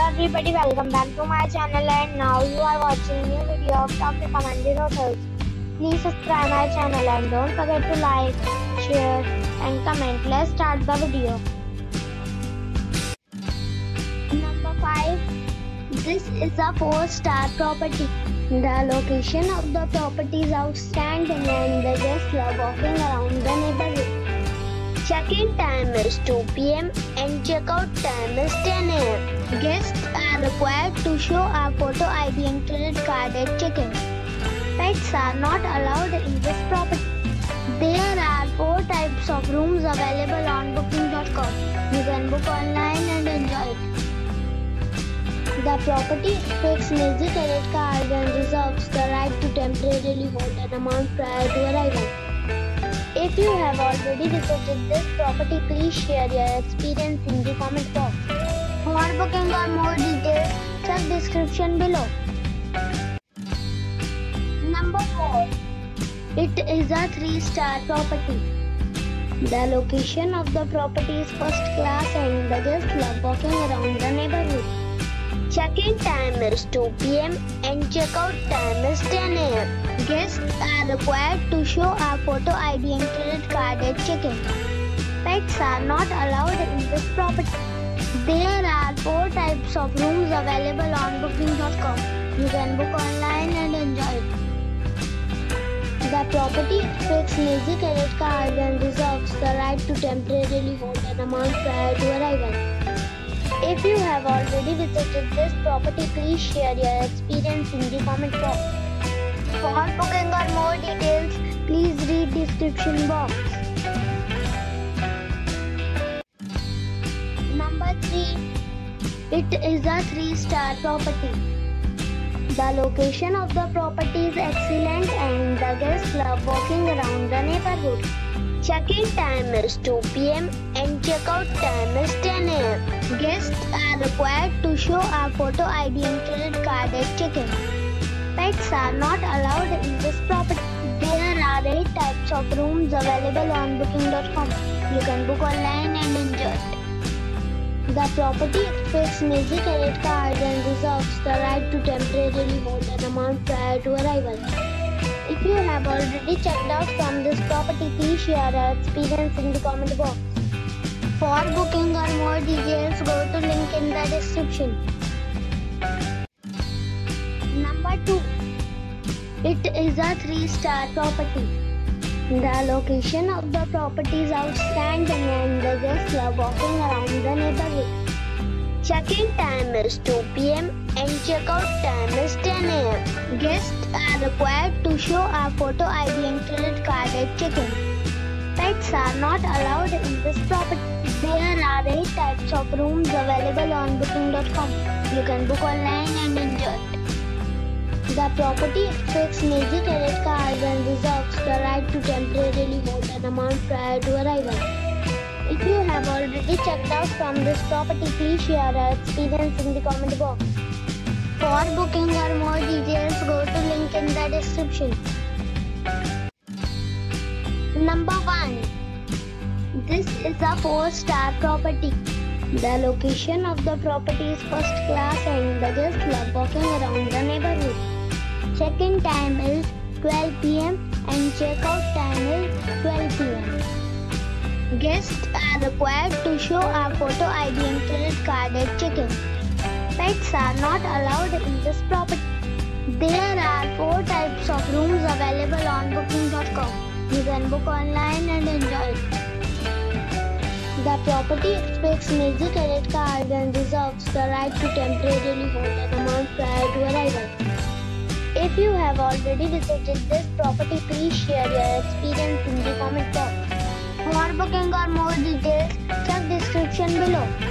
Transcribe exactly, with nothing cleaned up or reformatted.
everybody, welcome back to my channel, and now you are watching new video of top recommended hotels. Please subscribe my channel and don't forget to like, share and comment. Let's start the video. Number five. This is a four star property. The location of the property is outstanding and the guests love walking around the neighborhood. Check-in time is two p m and check-out time is ten a m Guests are required to show a photo I D and credit card at check-in. Pets are not allowed in this property. There are four types of rooms available on booking dot com. You can book online and enjoy it. The property expects major credit card and reserves the right to temporarily hold an amount prior to arrival. If you have already visited this property, please share your experience in the comment box. For booking or more details, check description below. Number four. It is a three star property. The location of the property is first class and the guests love walking around the neighborhood. Check-in time is two p m and check-out time is ten a m Guests are required to show a photo I D and credit card at check-in. Pets are not allowed in this property. There are four types of rooms available on booking dot com. You can book online and enjoy it. The property expects major credit card and reserves the right to temporarily hold an amount prior to arrival. If you have already visited this property, please share your experience in the comment box. For booking or more details, please read description box. Number three. It is a three star property. The location of the property is excellent and the guests love walking around the neighborhood. Check-in time is two p m and check-out time is ten a m Guests are required to show a photo I D and credit card at check-in. Pets are not allowed in this property. There are eight types of rooms available on booking dot com. You can book online and enjoy it. The property expects major credit card and reserves the right to temporarily hold an amount prior to arrival. If you have already checked out from this property, please share your experience in the comment box. For booking or more details, go to link in the description. Number two. It is a three star property. The location of the property is outstanding and the guests love walking around the neighborhood. Check-in time is two p m and check-out time is ten a m Guests are required to show a photo I D and credit card at check-in. Pets are not allowed in this property. There are eight types of rooms available on booking dot com. You can book online and enjoy it. The property expects major credit card and reserves the right to temporarily hold an amount prior to arrival. If you have already checked out from this property, please share your experience in the comment box. For booking or more details, go to link in the description. Number one. This is a four star property. The location of the property is first class and the guests love walking around the neighborhood. Check-in time is twelve p m and check-out time is twelve p m Guests are required to show a photo I D and credit card at check-in. Pets are not allowed in this property. There are four types of rooms available on booking dot com. You can book online and enjoy it. The property expects major credit card and reserves the right to temporarily hold an amount prior to arrival. If you have already visited this property, please share your experience in the comment box. For booking or more details, check description below.